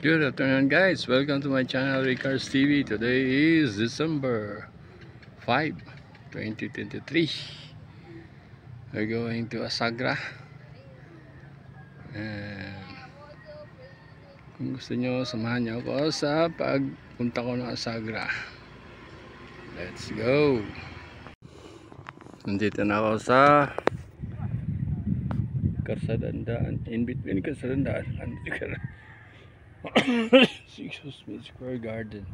Good afternoon guys, welcome to my channel Ricar's TV. Today is December 5, 2023. We're going to Azagra. And kung gusto nyo, samahan nyo ako sa pagpunta ko ng Azagra. Let's go! Nandito na ako sa Kasadandaan, in between Kasadandaan and excuse me, Square Garden.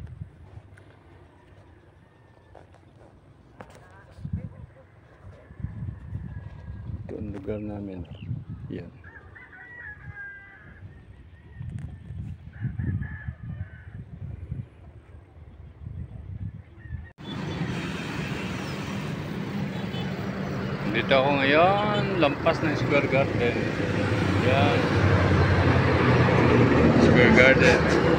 Ito ang lugar namin. Yan. Dito ako ngayon, lampas ng Square Garden. Yan. Square Garden.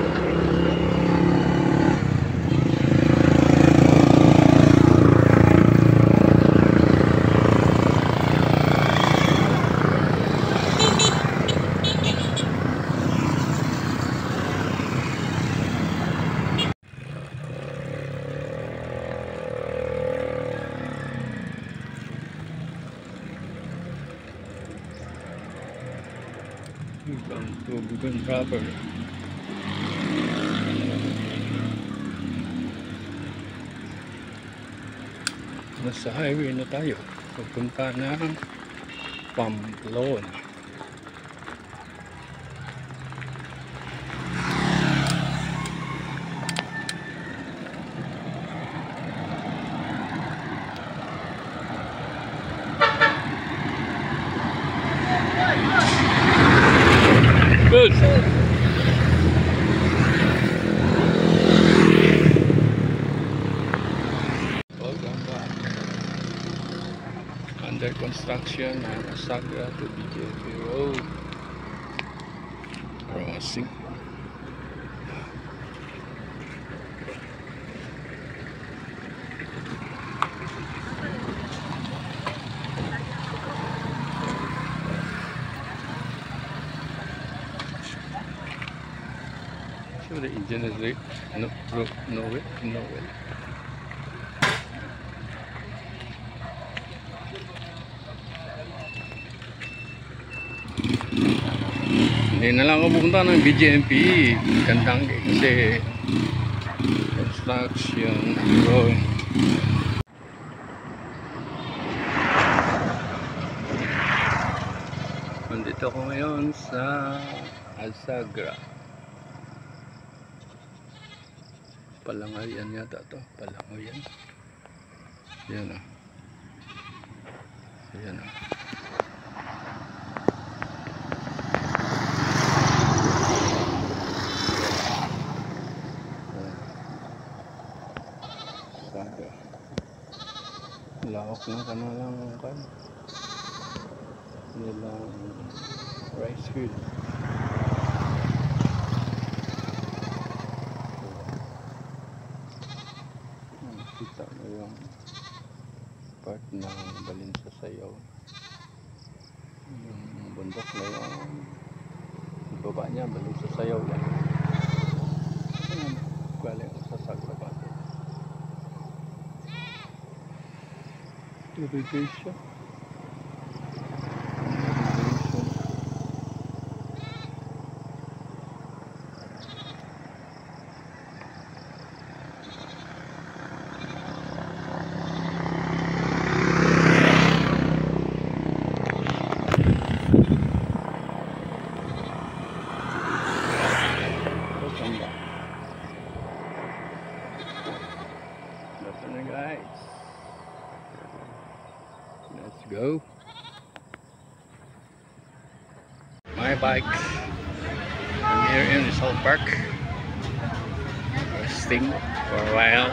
Tubugan proper. Nasa highway na tayo. Pupunta ng Pamplona. Good. Welcome back. Under construction ang Azagra to BJP Road crossing. The engine is right. No way. Hindi na lang ako pupunta ng BJMP. Gandang kasi construction road. Nandito ako ngayon sa Azagra. Palangaw yan yata to. Palangaw yan. Yan o. Yan o. Saga. Lawak na kanalang kan. Nilang rice field. Kita mo yung part ng balin sa sayaw, yung bundok na yung baba niya, balin sa sayaw yan. Galing sa Azagra pa irrigation. Guys, let's go. My bike. I'm here in this whole park, resting for a while.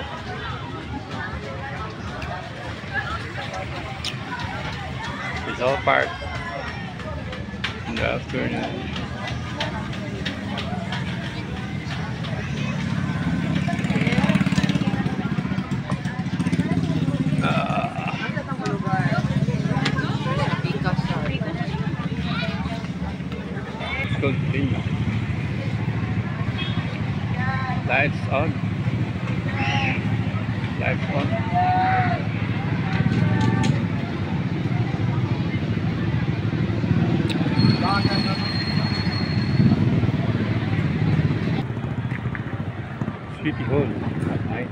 This whole park in the afternoon. Continue. Lights on. Lights on. City Hall at night.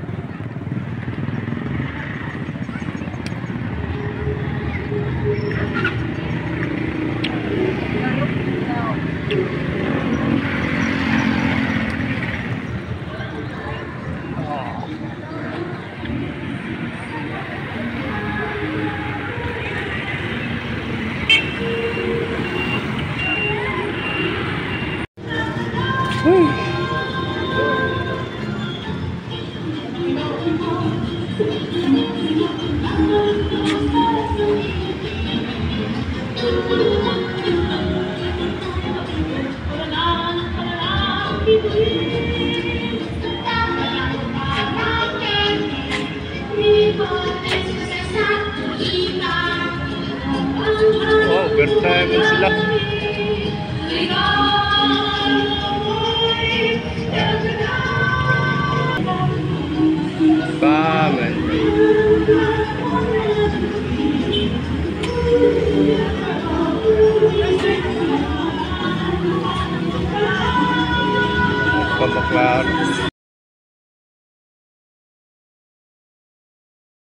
Oh, overtime sila. Baman. Pabaklar.